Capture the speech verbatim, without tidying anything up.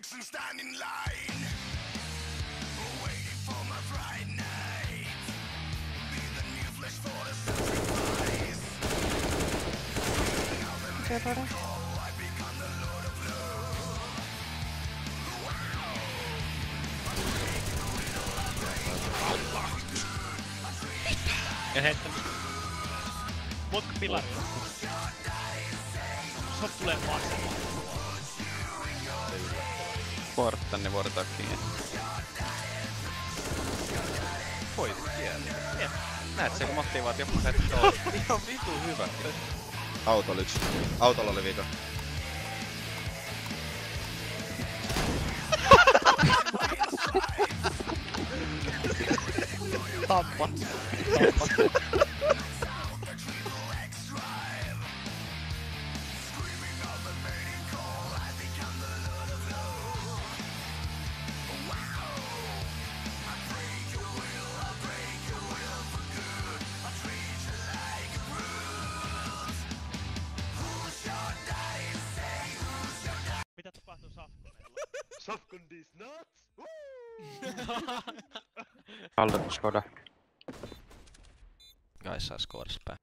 six and stand in line, waiting for my Friday night. Be the new flesh for the sacrifice. Okei, okay, I become the Lord of Love. Ja heittänyt. Voitko pilarilla? Sot tulee vastaan. Porttanni vuodetaan kiinni. Voitit siellä. Jep. Näet se kun motivaatio puhetta on ihan vitu hyvä. Auto oli yksi. Autolla oli vika. Tappa. Tappa. Mitä tapahtuu Safkonella? Safkon these nuts! Alder Skoda. Guys saa skoodis pää.